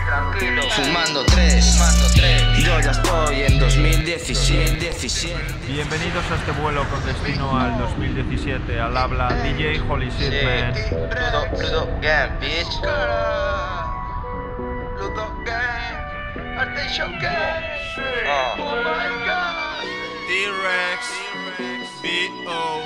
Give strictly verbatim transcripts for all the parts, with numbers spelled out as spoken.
tranquilo, fumando tres, fumando tres. Yo ya estoy en dos mil diecisiete. Bienvenidos a este vuelo con destino al dos mil diecisiete. Al habla D J Holy Shit, man. Pluto, Pluto Gang, bitch. Pluto Gang, Attention Gang. Oh, oh my God. D-Rex, B O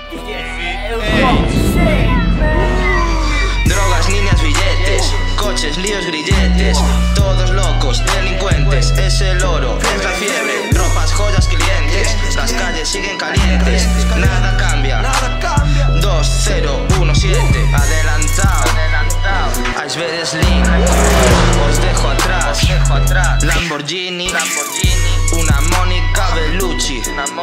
Drogas, niñas, billetes, coches, líos, grilletes, todos locos, delincuentes, es el oro, es la fiebre, ropas, joyas, clientes, las calles siguen calientes, nada cambia, dos cero uno siete, adelantado, Iceberg Slim, os dejo atrás, Lamborghini, una Mónica Bellucci,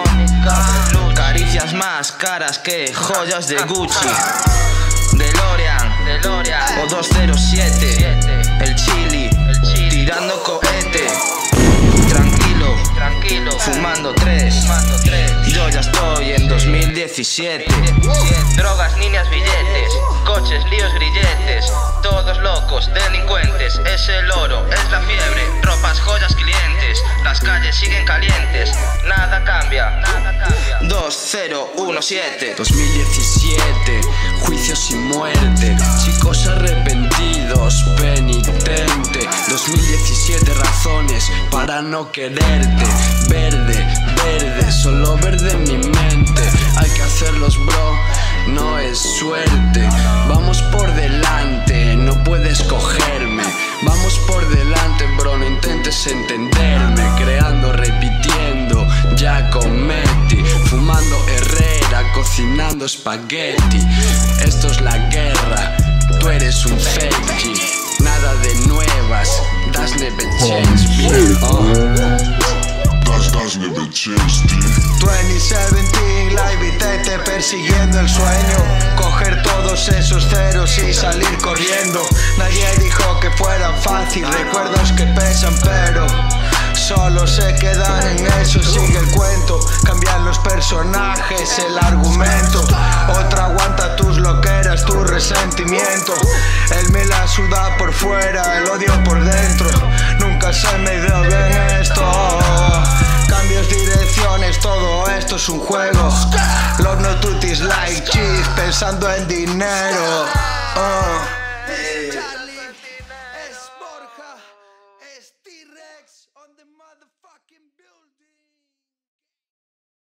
caricias más caras que joyas de Gucci. DeLorean, DeLorean o dos cero siete, el chili, el tirando cohete. Tranquilo, tranquilo, fumando tres, fumando tres. Yo ya estoy en dos mil diecisiete. Drogas, niñas, billetes, coches, líos, grilletes, todos locos, delincuentes, es el oro, es la fiebre, ropas, joyas, clientes, las calles siguen calientes, nada cambia, nada cambia. dos cero uno siete. dos mil diecisiete, juicios y muerte, chicos arrepentidos, penitente. dos mil diecisiete razones para no quererte. Verde, verde, solo verde en mi mente. Hay que hacerlos, bro, no es suerte. Vamos por delante, no puedes cogerme. Vamos por delante, bro, no intentes entenderme. Creando, repitiendo, ya cometí. Fumando Herrera, cocinando espagueti. Esto es la guerra, tú eres un fake G. Nada de nuevas, das never change me. Oh. Das never change, veinte diecisiete, la evitete persiguiendo el sueño. Coger todos esos ceros y salir corriendo. Nadie dijo que fuera fácil, recuerdos que pesan pero solo se quedan en eso, sigue el cuento. Cambian los personajes, el argumento. Otra aguanta tus loqueras, tu resentimiento. Él me la suda por fuera, el odio por dentro. Nunca se me dio bien esto. Cambios, direcciones, todo esto es un juego. Love no tutis like cheese, pensando en dinero. uh.